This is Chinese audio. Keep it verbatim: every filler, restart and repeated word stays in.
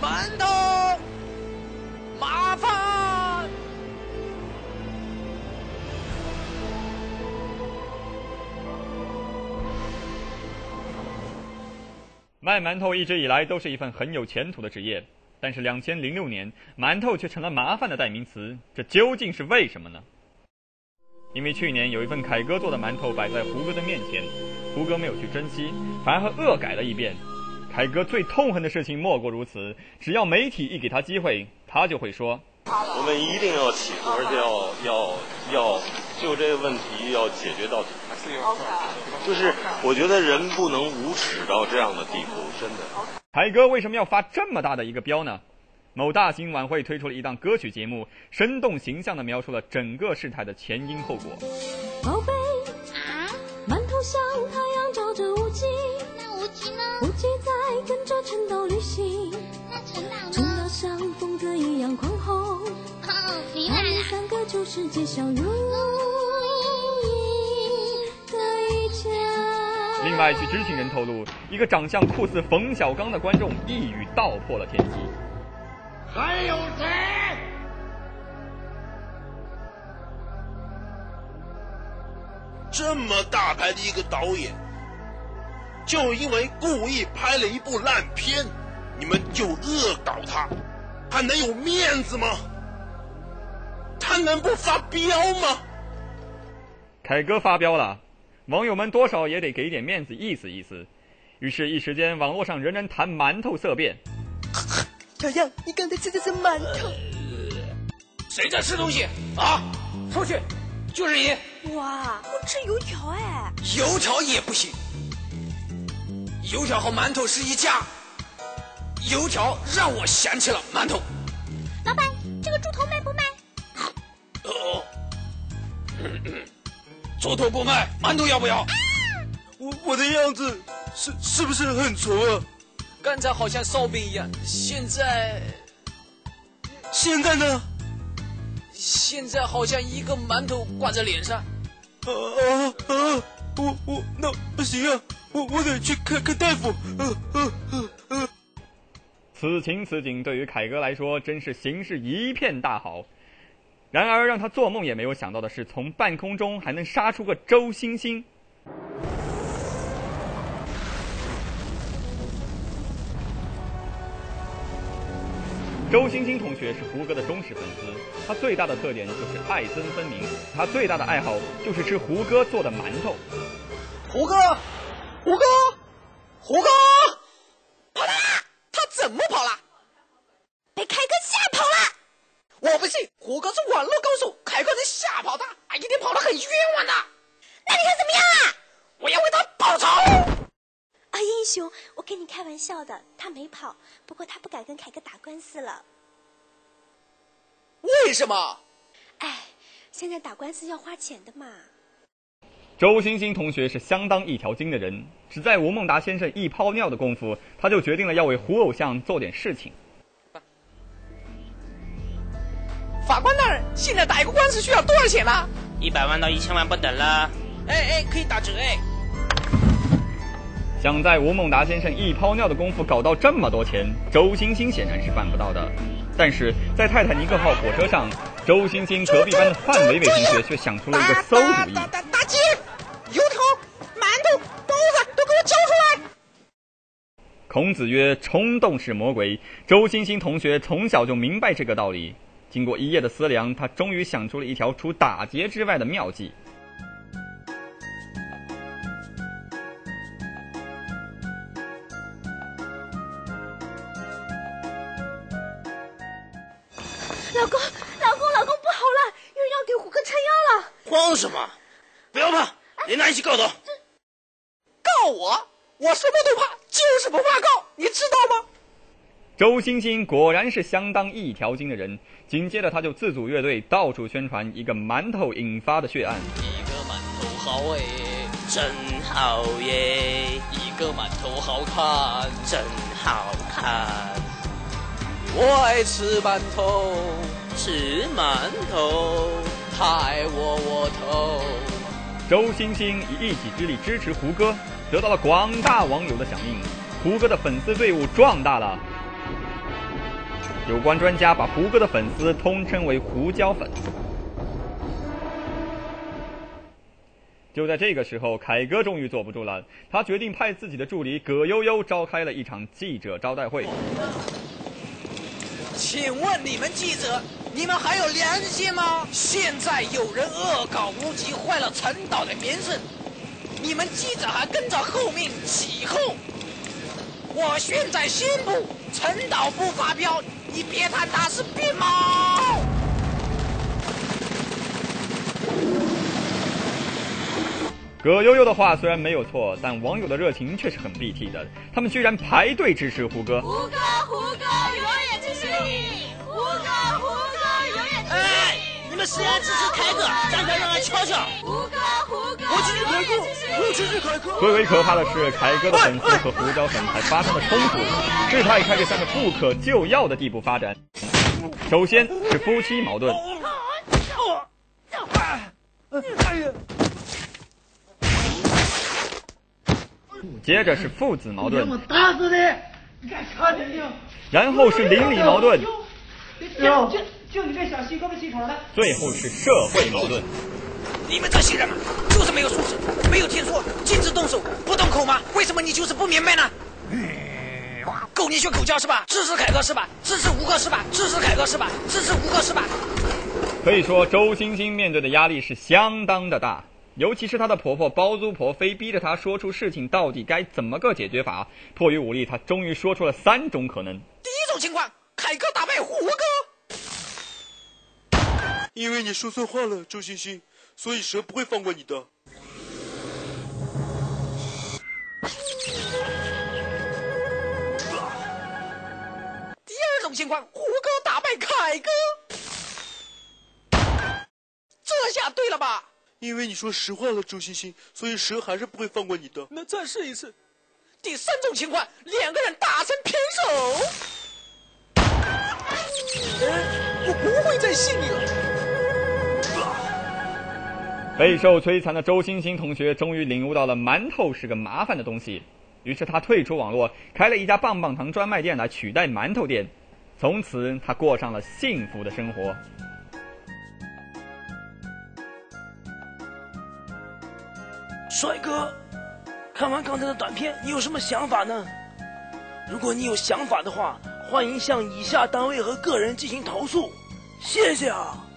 馒头，麻烦。 卖馒头一直以来都是一份很有前途的职业，但是两千零六年，馒头却成了麻烦的代名词，这究竟是为什么呢？因为去年有一份凯哥做的馒头摆在胡歌的面前，胡歌没有去珍惜，反而还恶改了一遍。凯哥最痛恨的事情莫过如此，只要媒体一给他机会，他就会说： 我们一定要起诉，而且要要要就这个问题要解决到底。就是我觉得人不能无耻到这样的地步，真的。 凯哥为什么要发这么大的一个飙呢？某大型晚会推出了一档歌曲节目，生动形象地描述了整个事态的前因后果。 宝贝，馒头像太阳照着无极， 那无极呢？ 无极在跟着陈岛旅行。 那陈岛呢？ 陈岛像疯子一样狂吼， 哦，明白他们了。 三个就世界上如一的一家。 另外，据知情人透露，一个长相酷似冯小刚的观众一语道破了天机。 还有谁？ 这么大牌的一个导演，就因为故意拍了一部烂片，你们就恶搞他，还能有面子吗？他能不发飙吗？ 凯哥发飙了，网友们多少也得给点面子意思意思。于是，一时间网络上人人谈馒头色变。 小样，你刚才吃的是馒头？ 谁在吃东西啊？出去！就是你！ 哇，我吃油条哎！ 油条也不行，油条和馒头是一家。油条让我想起了馒头。 老板，这个猪头卖不卖？ 哦，猪头不卖，馒头要不要？啊、 我我的样子是是不是很挫啊？ 刚才好像烧饼一样，现在现在呢？ 现在好像一个馒头挂在脸上。 啊啊啊！我我那不行啊，我我得去看看大夫。啊啊啊啊！ 此情此景对于凯哥来说真是形势一片大好。然而让他做梦也没有想到的是，从半空中还能杀出个周星星。周星星同学是胡歌的忠实粉丝，他最大的特点就是爱憎分明，他最大的爱好就是吃胡歌做的馒头。 胡歌，胡歌，胡歌，跑了！他怎么跑了？ 被凯哥吓跑了！ 我不信，胡歌是网络高手，凯哥能吓跑他，一定跑得很冤枉的。 那你看怎么样啊？ 我要为他报仇！ 啊，英雄，我跟你开玩笑的，他没跑，不过他不敢跟凯哥打官司了。 为什么？ 哎，现在打官司要花钱的嘛。 周星星同学是相当一条筋的人，只在吴孟达先生一泡尿的功夫，他就决定了要为胡偶像做点事情。 法官大人，现在打一个官司需要多少钱呢？ 一百万到一千万不等了。 哎哎，可以打折哎。 想在吴孟达先生一泡尿的功夫搞到这么多钱，周星星显然是办不到的。但是在泰坦尼克号火车上，周星星隔壁班的范伟伟同学却想出了一个馊主意。 大姐，油条、馒头、包子都给我交出来！ 孔子曰：“冲动是魔鬼。”周星星同学从小就明白这个道理。经过一夜的思量，他终于想出了一条除打劫之外的妙计。 老公，老公，老公，不好了，有人要给胡歌撑腰了！ 慌什么？不要怕，连他一起告他。 告我？我什么都怕，就是不怕告，你知道吗？ 周星星果然是相当一条筋的人，紧接着他就自组乐队，到处宣传一个馒头引发的血案。 一个馒头好哎， 真好耶！ 一个馒头好看， 真好看。 我爱吃馒头， 吃馒头， 太窝窝头。 周星星以一己之力支持胡歌，得到了广大网友的响应，胡歌的粉丝队伍壮大了。 有关专家把胡歌的粉丝通称为胡椒粉。就在这个时候，凯哥终于坐不住了，他决定派自己的助理葛优优召开了一场记者招待会。 请问你们记者，你们还有良心吗？现在有人恶搞无极，坏了陈导的名声，你们记者还跟着后面起哄。我现在宣布，陈导不发飙，你别看他是病猫。 葛优优的话虽然没有错，但网友的热情却是很B T的，他们居然排队支持胡歌。 胡歌，胡歌，永远支持你！胡歌，胡歌，永远支持你！ 哎，你们谁来支持凯哥？站出来让他瞧瞧！ 胡歌，胡歌， 我支持凯哥，我支持凯哥。 最为可怕的是，凯哥的粉丝和胡椒粉还发生了冲突，事态开始向着不可救药的地步发展。首先是夫妻矛盾。接着是父子矛盾， 打死你！你敢插点定？ 然后是邻里矛盾， 就就就你这小细胳膊细腿的。 最后是社会矛盾。 你们这些人嘛，就是没有素质，没有听说，禁止动手不动口吗？为什么你就是不明白呢？狗你学口交是吧？支持凯哥是吧？支持胡歌是吧？支持凯哥是吧？支持胡歌是吧？ 可以说，周星星面对的压力是相当的大。尤其是她的婆婆包租婆非逼着她说出事情到底该怎么个解决法，迫于无力，她终于说出了三种可能。 第一种情况，凯哥打败胡歌。 因为你说错话了，周星星，所以蛇不会放过你的。 第二种情况，胡歌打败凯哥。这下对了吧？ 因为你说实话了，周星星，所以蛇还是不会放过你的。 那再试一次。第三种情况，两个人打成平手。我不会再信你了。 备受摧残的周星星同学终于领悟到了馒头是个麻烦的东西，于是他退出网络，开了一家棒棒糖专卖店来取代馒头店。从此，他过上了幸福的生活。 帅哥，看完刚才的短片，你有什么想法呢？如果你有想法的话，欢迎向以下单位和个人进行投诉，谢谢啊。